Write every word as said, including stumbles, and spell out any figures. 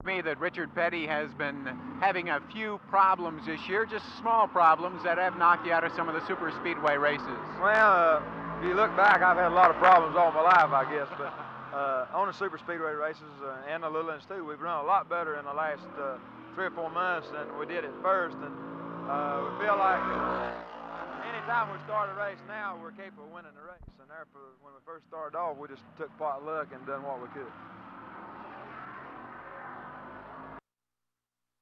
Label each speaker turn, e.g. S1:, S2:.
S1: me that Richard Petty has been having a few problems this year, just small problems that have knocked you out of some of the super speedway races.
S2: Well, uh, if you look back, I've had a lot of problems all my life, I guess, but uh, on the super speedway races uh, and the little ones too, we've run a lot better in the last uh, three or four months than we did at first, and uh, we feel like anytime we start a race now, we're capable of winning the race, and therefore, when we first started off, we just took pot luck and done what we could.